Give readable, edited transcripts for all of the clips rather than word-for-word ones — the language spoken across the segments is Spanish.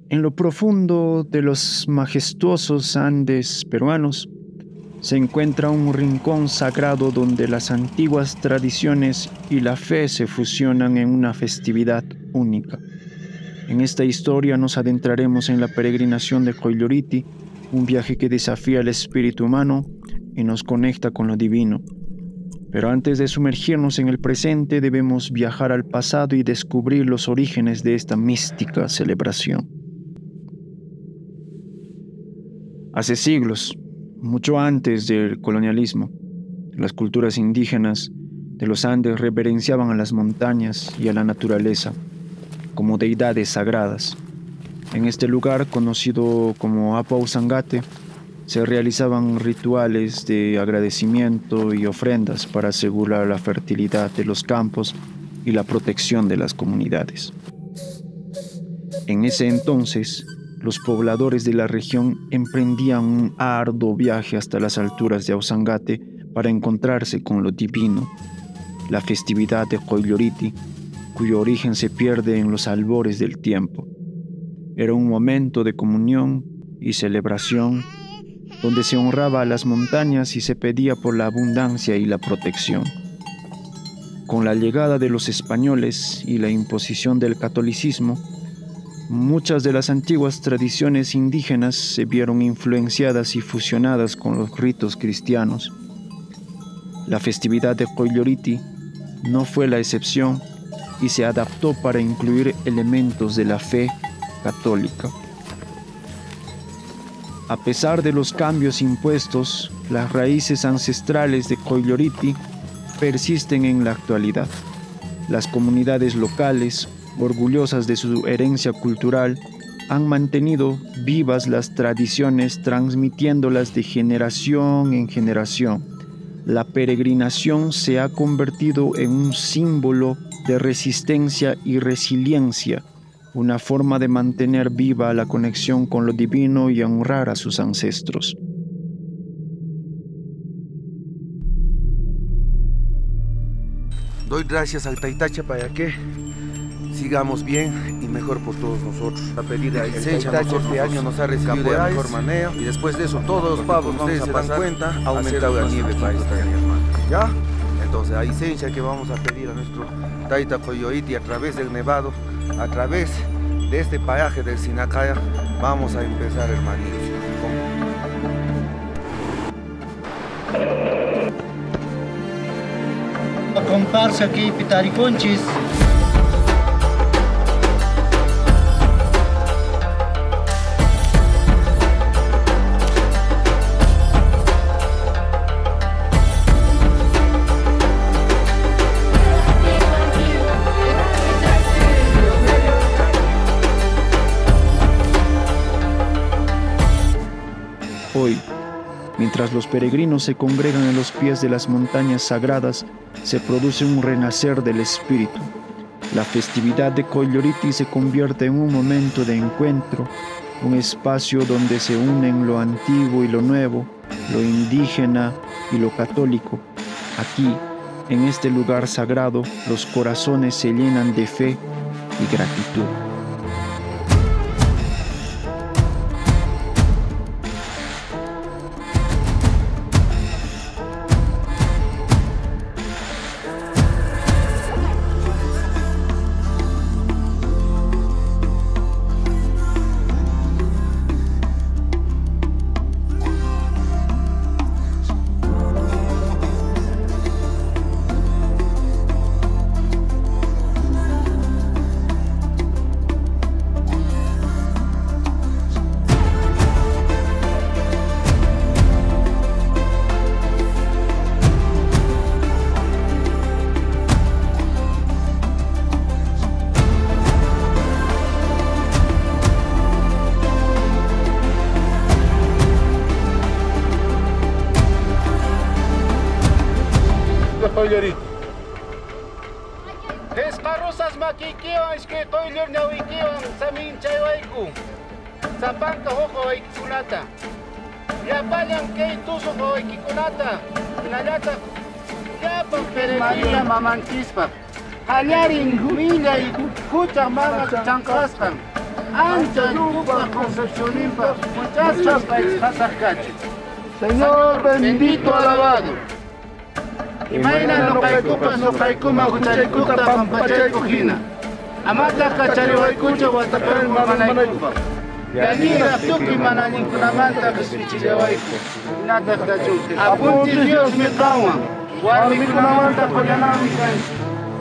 En lo profundo de los majestuosos Andes peruanos se encuentra un rincón sagrado donde las antiguas tradiciones y la fe se fusionan en una festividad única. En esta historia nos adentraremos en la peregrinación de Qoylluriti, un viaje que desafía el espíritu humano y nos conecta con lo divino. Pero antes de sumergirnos en el presente, debemos viajar al pasado y descubrir los orígenes de esta mística celebración. Hace siglos, mucho antes del colonialismo, las culturas indígenas de los Andes reverenciaban a las montañas y a la naturaleza como deidades sagradas. En este lugar, conocido como Apu Ausangate, se realizaban rituales de agradecimiento y ofrendas para asegurar la fertilidad de los campos y la protección de las comunidades. En ese entonces, los pobladores de la región emprendían un arduo viaje hasta las alturas de Ausangate para encontrarse con lo divino. La festividad de Qoylluriti, cuyo origen se pierde en los albores del tiempo, era un momento de comunión y celebración donde se honraba a las montañas y se pedía por la abundancia y la protección. Con la llegada de los españoles y la imposición del catolicismo, muchas de las antiguas tradiciones indígenas se vieron influenciadas y fusionadas con los ritos cristianos. La festividad de Qoylluriti no fue la excepción y se adaptó para incluir elementos de la fe católica. A pesar de los cambios impuestos, las raíces ancestrales de Qoylluriti persisten en la actualidad. Las comunidades locales, orgullosas de su herencia cultural, han mantenido vivas las tradiciones, transmitiéndolas de generación en generación. La peregrinación se ha convertido en un símbolo de resistencia y resiliencia, una forma de mantener viva la conexión con lo divino y honrar a sus ancestros. Doy gracias al Taitacha para que sigamos bien y mejor por todos nosotros. A pedir a Taitacha este año nos ha recibido de la mejor manera y después de eso todos los pavos, ustedes se dan cuenta, ha aumentado la nieve para este año, hermano. ¿Ya? Entonces a licencia que vamos a pedir a nuestro Taita Qoylluriti a través del nevado, a través de este paraje del Sinacaya, vamos a empezar, hermanitos. Comparsa aquí, Pitariconchis. Hoy, mientras los peregrinos se congregan en los pies de las montañas sagradas, se produce un renacer del espíritu. La festividad de Qoylluriti se convierte en un momento de encuentro, un espacio donde se unen lo antiguo y lo nuevo, lo indígena y lo católico. Aquí, en este lugar sagrado, los corazones se llenan de fe y gratitud. Qoylluriti. Es carrozas maquiquiwan, es que Qoyllur ñawiquiwan samin chaywayku. Zapanka hojo waykikunata. Llapañan kay tusuq waykikunata. Hinallata llapan peregrina mamanchispa. Hallarin willay huchaq mama chankasqan. ancha yupa concepcionimpa, muchas chapas hasakachi. Señor bendito alabado. Imaina no kaikupas no kaikuma huchaykuta pampachayku hina. Amata kachariwaykucha watapan mamanaykupa. Yanira tuki mananinkunamanta kasuchillawayku. Nata kachuki. Apunti Dios mi kawan. Warmikunamanta koyanami kanchi.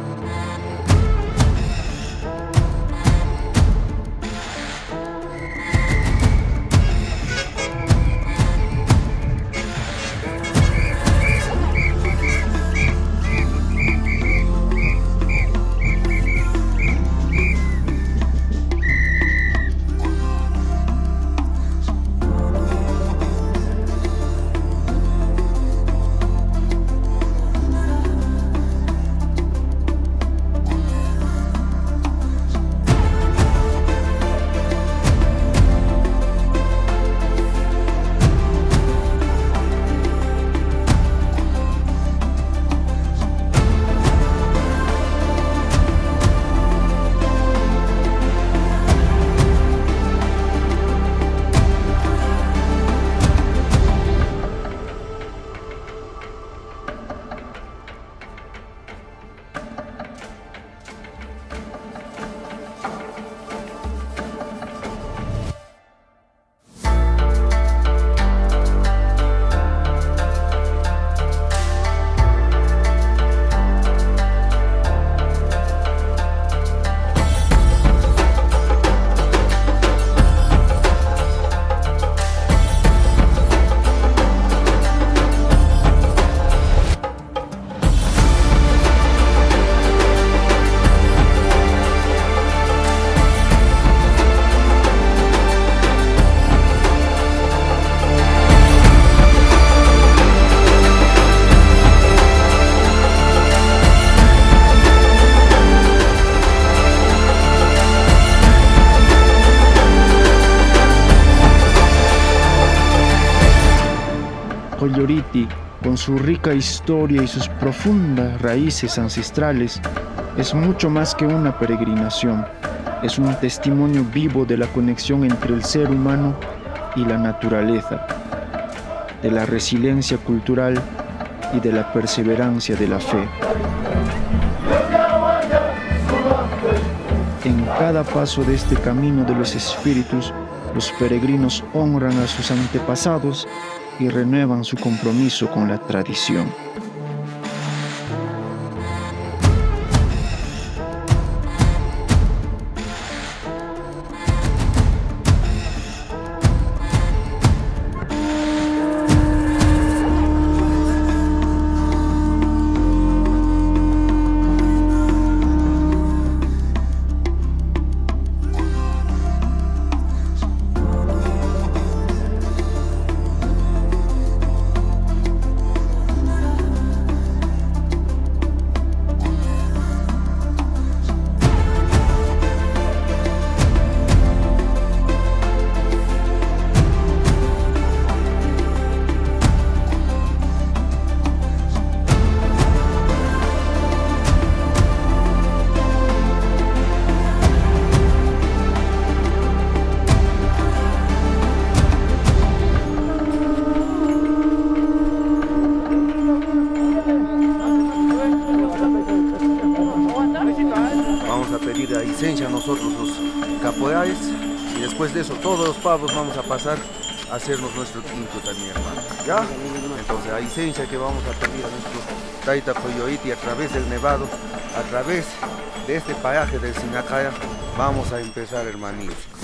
Colloriti, con su rica historia y sus profundas raíces ancestrales, es mucho más que una peregrinación. Es un testimonio vivo de la conexión entre el ser humano y la naturaleza, de la resiliencia cultural y de la perseverancia de la fe. En cada paso de este camino de los espíritus, los peregrinos honran a sus antepasados y renuevan su compromiso con la tradición. licencia nosotros los capoeires, y después de eso todos los pavos vamos a pasar a hacernos nuestro quinto también, hermano. ¿Ya? Entonces a licencia que vamos a pedir a nuestro Taita Coyoiti a través del Nevado, a través de este paraje del Sinacaya, vamos a empezar, hermanillos.